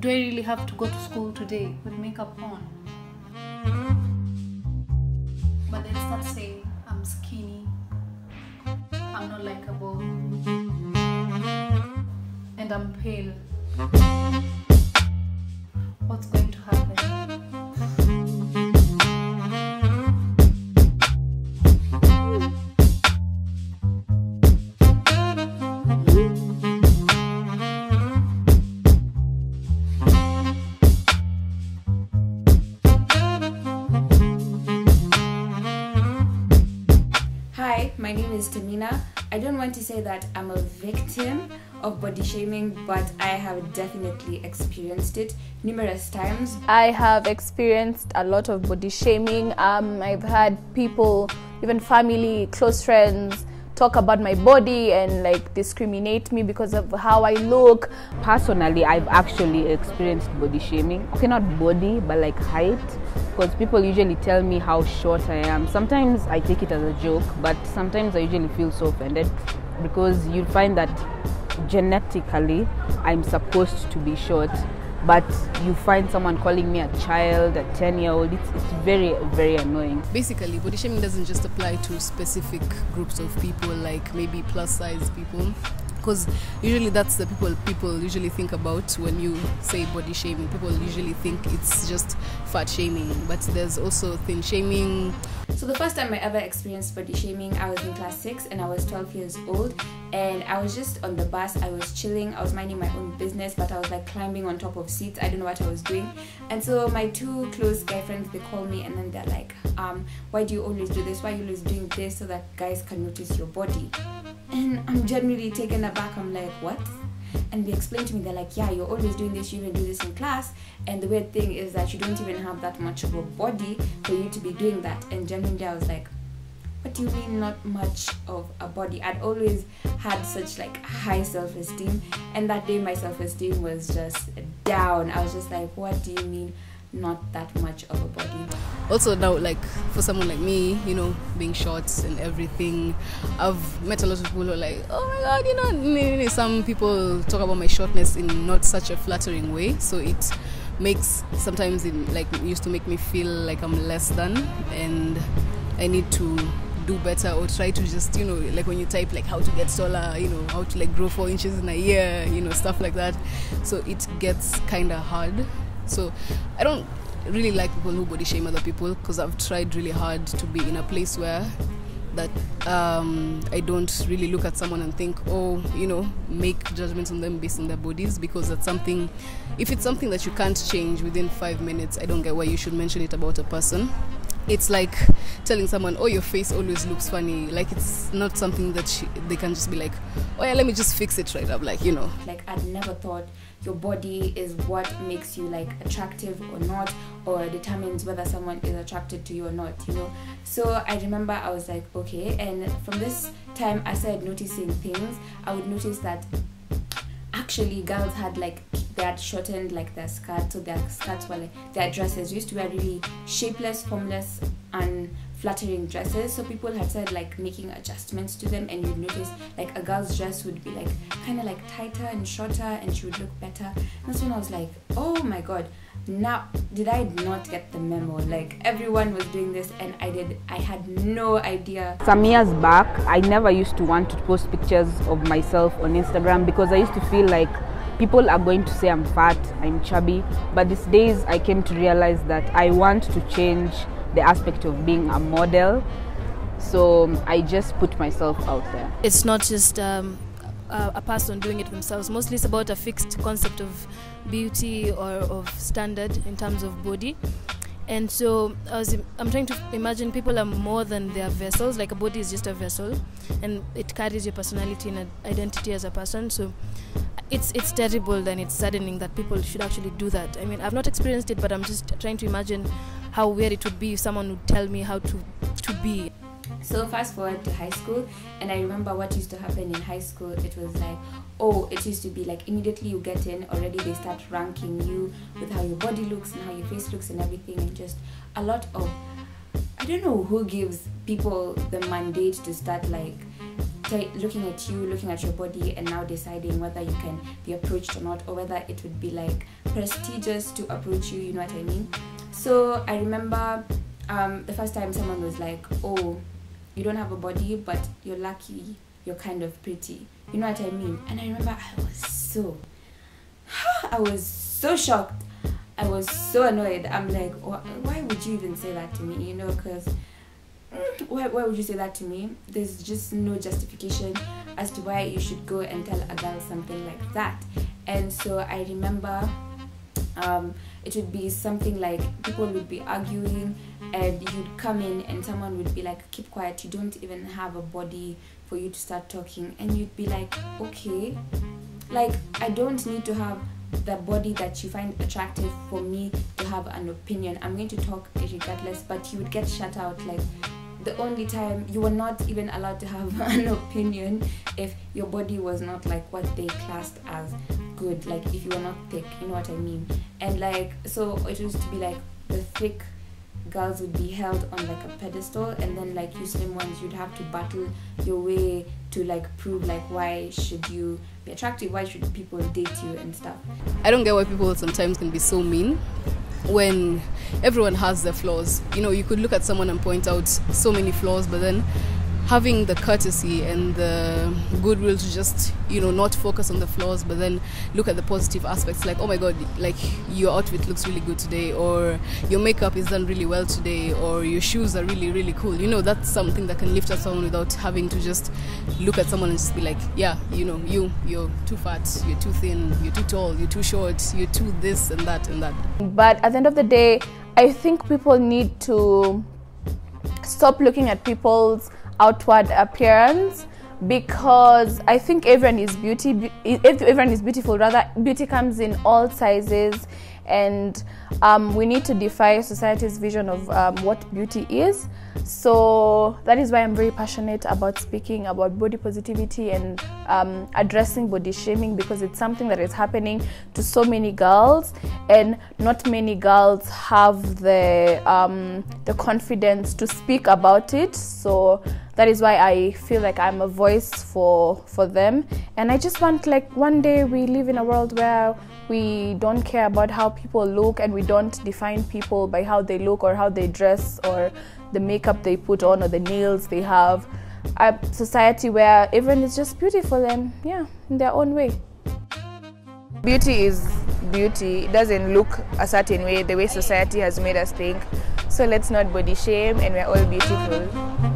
do I really have to go to school today with makeup on? But then start saying I'm skinny, I'm not likable, and I'm pale. What's going to happen? Hi, my name is Tamina. I don't want to say that I'm a victim of body shaming, but I have definitely experienced it numerous times. I have experienced a lot of body shaming. I've had people, even family, close friends, talk about my body and like discriminate me because of how I look. Personally, I've actually experienced body shaming. Okay, not body, but like height. Because people usually tell me how short I am. Sometimes I take it as a joke, but sometimes I usually feel so offended because you find that genetically I'm supposed to be short, but you find someone calling me a child, a 10-year-old. It's very, very annoying. Basically, body shaming doesn't just apply to specific groups of people, like maybe plus size people, because usually that's the people usually think about when you say body shaming. People usually think it's just fat shaming, but there's also thin shaming. So the first time I ever experienced body shaming, I was in class 6 and I was 12 years old, and I was just on the bus. I was chilling, I was minding my own business, but I was like climbing on top of seats. I don't know what I was doing. And so my two close guy friends, they call me and then they're like, why do you always do this? Why are you always doing this so that guys can notice your body? And I'm genuinely taken aback. I'm like, what? And they explained to me, they're like, yeah, you're always doing this, you even do this in class, and the weird thing is that you don't even have that much of a body for you to be doing that. And genuinely I was like, what do you mean not much of a body? I'd always had such like high self-esteem, and that day my self-esteem was just down. I was just like, what do you mean not that much of a body? Also now, like for someone like me, you know, being short and everything, I've met a lot of people who are like, oh my god, you know, some people talk about my shortness in not such a flattering way, so it makes sometimes it like used to make me feel like I'm less than, and I need to do better or try to just, you know, like when you type like how to get taller, you know, how to like grow 4 inches in a year, you know, stuff like that. So it gets kind of hard. So I don't really like people who body shame other people, because I've tried really hard to be in a place where that I don't really look at someone and think, oh, you know, make judgments on them based on their bodies, because that's something, if it's something that you can't change within 5 minutes, I don't get why you should mention it about a person. It's like telling someone, oh, your face always looks funny. Like, it's not something that they can just be like, oh yeah, let me just fix it right up, like, you know. Like, I'd never thought your body is what makes you like attractive or not, or determines whether someone is attracted to you or not, you know. So I remember I was like, okay, and from this time I started noticing things. I would notice that actually girls had like, they had shortened like their skirts, so their skirts were like, their dresses used to wear really shapeless, formless and flattering dresses. So people had started like making adjustments to them, and you'd notice like a girl's dress would be like kind of like tighter and shorter, and she would look better. And that's when I was like, oh my god, now did I not get the memo? Like, everyone was doing this and I had no idea. Some years back, I never used to want to post pictures of myself on Instagram because I used to feel like people are going to say I'm fat, I'm chubby. But these days I came to realize that I want to change the aspect of being a model, so I just put myself out there. It's not just a person doing it themselves. Mostly it's about a fixed concept of beauty or of standard in terms of body. And so I'm trying to imagine people are more than their vessels. Like, a body is just a vessel, and it carries your personality and identity as a person. So it's terrible, and it's saddening that people should actually do that. I mean, I've not experienced it, but I'm just trying to imagine how weird it would be if someone would tell me how to be. So fast forward to high school, and I remember what used to happen in high school. It was like, oh, it used to be like immediately you get in, already they start ranking you with how your body looks and how your face looks and everything, and just a lot of, I don't know who gives people the mandate to start like looking at you, looking at your body, and now deciding whether you can be approached or not, or whether it would be like prestigious to approach you, you know what I mean? So I remember the first time someone was like, oh, you don't have a body, but you're lucky, you're kind of pretty, you know what I mean? And I remember I was so shocked. I was so annoyed. I'm like, why would you even say that to me, you know? Because why would you say that to me? There's just no justification as to why you should go and tell a girl something like that. And so I remember it would be something like people would be arguing and you'd come in and someone would be like, keep quiet, you don't even have a body for you to start talking. And you'd be like, okay, like I don't need to have the body that you find attractive for me to have an opinion. I'm going to talk regardless. But you would get shut out. Like the only time you were not even allowed to have an opinion if your body was not like what they classed as good, like if you were not thick, you know what I mean? And like, so it used to be like the thick girls would be held on like a pedestal, and then like you slim ones, you'd have to battle your way to like prove like why should you be attractive, why should people date you and stuff. I don't get why people sometimes can be so mean when everyone has their flaws. You know, you could look at someone and point out so many flaws, but then having the courtesy and the goodwill to just, you know, not focus on the flaws, but then look at the positive aspects, like, oh my god, like your outfit looks really good today, or your makeup is done really well today, or your shoes are really, really cool. You know, that's something that can lift up someone without having to just look at someone and just be like, yeah, you know, you're too fat, you're too thin, you're too tall, you're too short, you're too this and that and that. But at the end of the day, I think people need to stop looking at people's outward appearance, because I think everyone is beautiful. Rather, beauty comes in all sizes, and we need to defy society's vision of what beauty is. So that is why I'm very passionate about speaking about body positivity and addressing body shaming, because it's something that is happening to so many girls, and not many girls have the confidence to speak about it. So that is why I feel like I'm a voice for them. And I just want, like, one day we live in a world where we don't care about how people look, and we don't define people by how they look or how they dress or the makeup they put on or the nails they have. A society where everyone is just beautiful and in their own way. Beauty is beauty. It doesn't look a certain way, the way society has made us think. So let's not body shame, and we're all beautiful.